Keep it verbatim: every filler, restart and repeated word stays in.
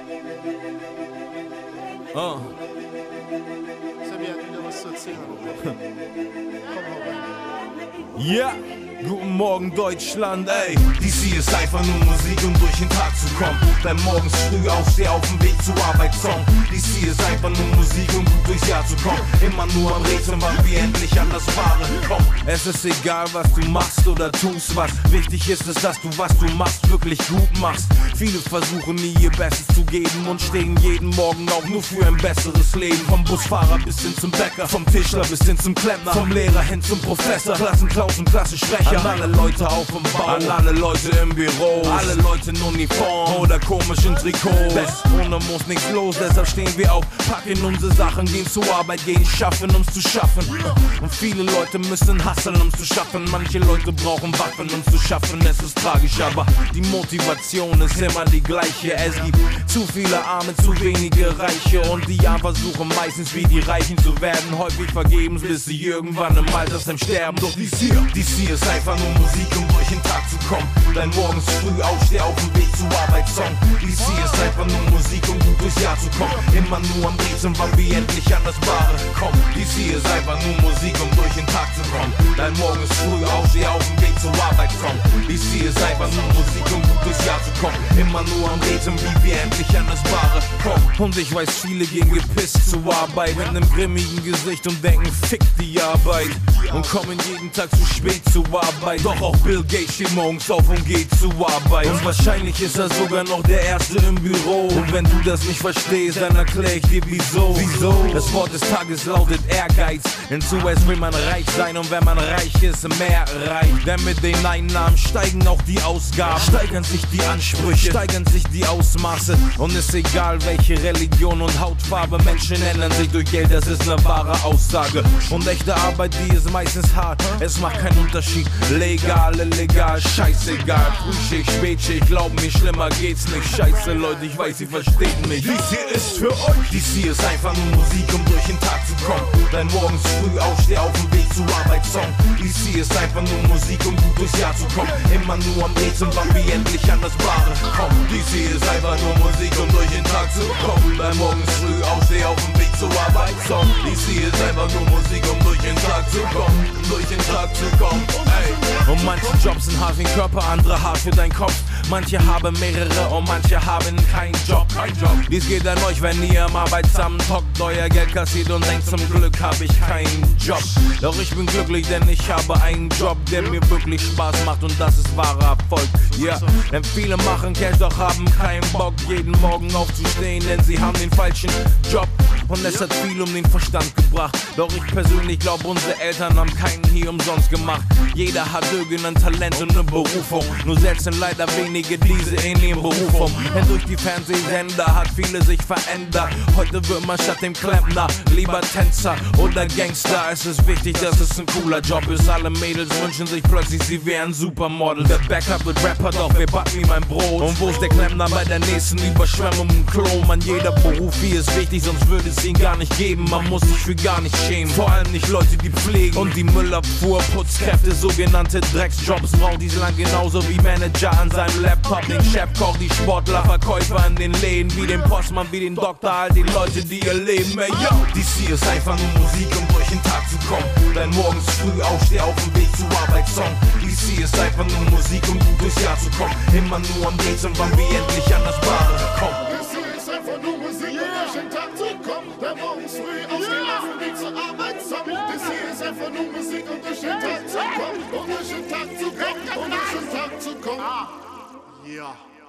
Oh. Sammy hat wieder was zu erzählen. Komm, hau rein. Ja, guten Morgen Deutschland, ey. D C ist einfach nur Musik, um durch den Tag zu kommen. Dein morgens früh aufsteh auf dem Weg zur Arbeit Song. D C ist einfach nur Musik, um gut durchs Jahr zu kommen. Immer nur am Rätseln, wann wir endlich an das Wahre kommen. Es ist egal, was du machst oder tust, was wichtig ist, ist, dass du, was du machst, wirklich gut machst. Viele versuchen nie ihr Bestes zu geben und stehen jeden Morgen auch nur für ein besseres Leben. Vom Busfahrer bis hin zum Bäcker, vom Tischler bis hin zum Klempner, vom Lehrer hin zum Professor, Klassenklaus und Klassensprecher. An alle Leute auf dem Bau, an alle Leute im Büro, alle Leute in Uniform oder komischen Trikots. Best ohne muss nichts los, deshalb stehen wir auf, packen unsere Sachen, gehen zur Arbeit, gehen schaffen, um's zu schaffen. Und viele Leute müssen hustlen, um's zu schaffen. Manche Leute brauchen Waffen, um's zu schaffen. Es ist tragisch, aber die Motivation ist immer die gleiche. Es gibt zu viele Arme, zu wenige Reiche und die Armen versuchen meistens wie die Reichen zu werden. Häufig vergebens, bis sie irgendwann im Altersheim sterben. Doch dies hier, dies hier ist einfach nur Musik, um durch den Tag zu kommen. Dein morgens früh aufsteh auf dem Weg zur Arbeit Song. Dies hier ist einfach nur Musik, um gut durchs Jahr zu kommen. Immer nur am Rätseln, wann wir endlich an das Wahre kommen. Dies hier ist einfach nur Musik, um durch den Tag zu kommen. Dein morgens früh aufsteh auf dem Weg zur Arbeit Song. Dies hier ist einfach nur Musik, um gut durchs Jahr zu kommen. Immer nur am Rätseln, wie wir endlich an das Wahre kommen. Und ich weiß, viele gehen gepisst zur Arbeit mit einem grimmigen Gesicht und denken, fick die Arbeit. Und kommen jeden Tag zu spät zur Arbeit. Doch auch Bill Gates steht morgens auf und geht zur Arbeit. Und wahrscheinlich ist er sogar noch der Erste im Büro. Und wenn du das nicht verstehst, dann erklär ich dir wieso. Wieso? Das Wort des Tages lautet Ehrgeiz. Denn zuerst will man reich sein und wenn man reich ist, mehr reich. Denn mit den Einnahmen steigen auch die Ausgaben, steigern sich die Ansprüche, steigern sich die Ausmaße. Und ist egal welche Religion und Hautfarbe, Menschen ändern sich durch Geld, das ist eine wahre Aussage. Und echte Arbeit, die ist meistens hart, es macht keinen Unterschied. Legal, illegal, scheißegal. Frühschicht, Spätschicht, glaub mir, schlimmer geht's nicht. Scheiße Leute, ich weiß, ihr versteht mich. Dies hier ist für euch. Dies hier ist einfach nur Musik, um durch den Tag zu kommen. Dein morgens früh aufsteh auf dem Weg zur Arbeit Song. Dies hier ist einfach nur Musik, um gut durchs Jahr zu kommen. Immer nur am Rätseln, wann wir endlich an das Wahre kommen. Dies hier ist einfach nur Musik, um durch den Tag zu kommen. Dein morgens früh aufsteh auf dem Weg zur Arbeit Song. Dies hier ist einfach nur Musik, um durch den Tag zu kommen. Um durch den Tag zu kommen. Ey. Und manche Jobs sind hart für den Körper, andere hart für deinen Kopf. Manche haben mehrere und manche haben keinen Job. Kein Job. Dies geht an euch, wenn ihr am Arbeitsamt hockt, euer Geld kassiert und denkt, zum Glück habe ich keinen Job. Doch ich bin glücklich, denn ich habe einen Job, der mir wirklich Spaß macht und das ist wahrer Erfolg. Ja, yeah. Denn viele machen Cash, doch haben keinen Bock, jeden Morgen aufzustehen, denn sie haben den falschen Job. Und es hat viel um den Verstand gebracht. Doch ich persönlich glaube, unsere Eltern haben keinen hier umsonst gemacht. Jeder hat irgendein Talent und eine Berufung. Nur selbst sind leider wenige diese ähnlichen Berufung. Denn durch die Fernsehsender hat viele sich verändert. Heute wird man statt dem Klempner lieber Tänzer oder Gangster. Es ist wichtig, dass es ein cooler Job ist. Alle Mädels wünschen sich plötzlich, sie wären Supermodel. Der Backup wird Rapper, doch wer backt mir mein Brot? Und wo ist der Klempner bei der nächsten Überschwemmung im Klo? Man, jeder Beruf hier ist wichtig, sonst würde es ihn gar nicht geben. Man muss sich für gar nicht schämen. Vor allem nicht Leute, die pflegen. Und die Müllabfuhr, Putzkräfte, sogenannte Drecksjobs brauchen diese lang genauso wie Manager an seinem Laptop. Den Chefkoch, die Sportler, Verkäufer in den Läden, wie den Postmann, wie den Doktor, all die Leute, die ihr Leben, ey, yo. Dies hier ist einfach nur Musik, um durch den Tag zu kommen. Dein morgens früh aufsteh auf dem Weg zur Arbeit Song. Dies hier ist einfach nur Musik, um gut durchs Jahr zu kommen. Immer nur am Rätseln, wann wir endlich an das Wahre kommen. Dies hier ist einfach nur Musik, um durch den Tag zu kommen. Dein morgens früh aufsteh auf dem Weg zur Arbeit Song. Dies hier ist einfach nur Musik, um durch den Tag zu kommen. Um durch den Tag zu kommen, um durch den Tag zu kommen. Ja.